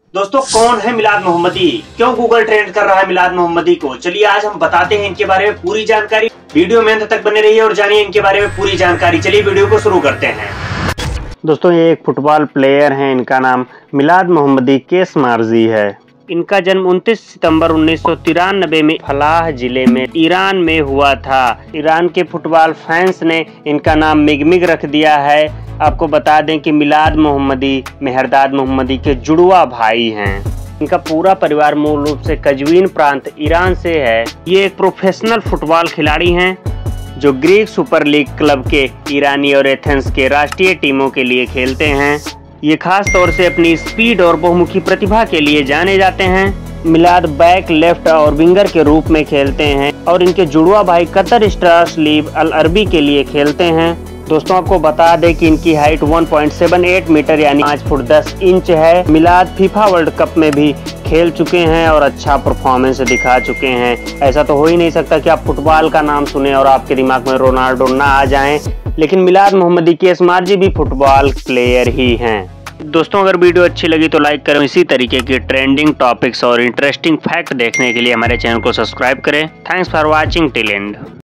दोस्तों कौन है मिलाद मोहम्मदी, क्यों गूगल ट्रेंड कर रहा है मिलाद मोहम्मदी को, चलिए आज हम बताते हैं इनके बारे में पूरी जानकारी। वीडियो में अंत तक बने रहिए और जानिए इनके बारे में पूरी जानकारी। चलिए वीडियो को शुरू करते हैं। दोस्तों ये एक फुटबॉल प्लेयर हैं, इनका नाम मिलाद मोहम्मदी केस मार्जी है। इनका जन्म 29 सितंबर 1993 में फलाह जिले में ईरान में हुआ था। ईरान के फुटबॉल फैंस ने इनका नाम मिगमिग रख दिया है। आपको बता दें कि मिलाद मोहम्मदी मेहरदाद मोहम्मदी के जुड़वा भाई हैं। इनका पूरा परिवार मूल रूप से कजवीन प्रांत ईरान से है। ये एक प्रोफेशनल फुटबॉल खिलाड़ी हैं जो ग्रीक सुपर लीग क्लब के ईरानी और एथेंस के राष्ट्रीय टीमों के लिए खेलते हैं। ये खास तौर से अपनी स्पीड और बहुमुखी प्रतिभा के लिए जाने जाते हैं। मिलाद बैक, लेफ्ट और विंगर के रूप में खेलते हैं और इनके जुड़वा भाई कतर स्टार्स लीग अल अरबी के लिए खेलते हैं। दोस्तों आपको बता दें कि इनकी हाइट 1.78 मीटर यानी 5 फुट 10 इंच है। मिलाद फीफा वर्ल्ड कप में भी खेल चुके हैं और अच्छा परफॉर्मेंस दिखा चुके हैं। ऐसा तो हो ही नहीं सकता कि आप फुटबॉल का नाम सुने और आपके दिमाग में रोनाल्डो ना आ जाएं, लेकिन मिलाद मोहम्मदी केस मार्जी भी फुटबॉल प्लेयर ही हैं। दोस्तों अगर वीडियो अच्छी लगी तो लाइक करें। इसी तरीके की ट्रेंडिंग टॉपिक्स और इंटरेस्टिंग फैक्ट देखने के लिए हमारे चैनल को सब्सक्राइब करें। Thanks for watching till and.